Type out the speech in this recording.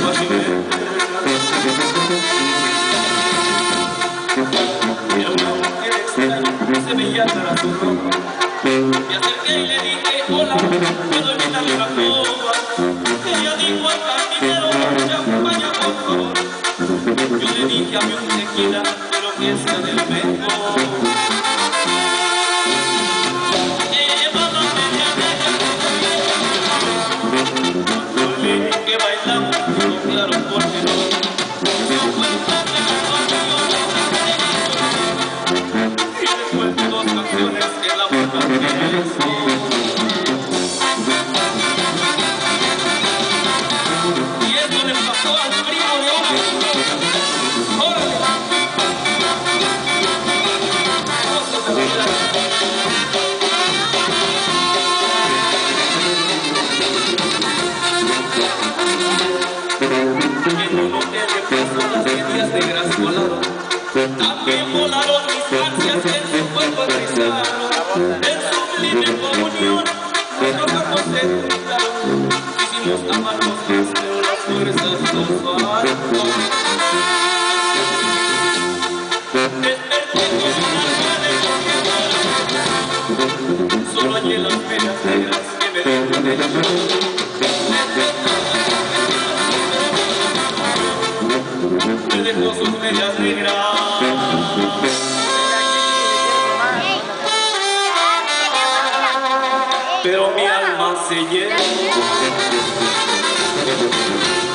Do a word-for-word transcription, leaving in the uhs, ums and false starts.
Era una mujer extraña, se veía tras su ropa. Me acerqué y le dije, hola, ¿puedo invitarle una copa? Ella dijo al cantinero, champaña por favor. Yo le dije a mí un tequila, pero que sea del mejor. Ella va a media media, yo le dije que bailamos, no, claro, porque no. Yo cuento que la y después de dos canciones en la boca empezó. Y eso le pasó al primo de oro. ¡Órale! Cosas de la vida. En un hotel de personas medias de gras volaron. También volaron mis ansias en su cuerpo aterrizaron. En sublime comunión nuestros ojos se juntaron. Quisimos amarnos más, pero las fuerzas nos faltaron. Desperté con una gana de solo hallé las penas negras que me dejan de llorar. Me dejó sus medias negras. Pero mi alma se llena.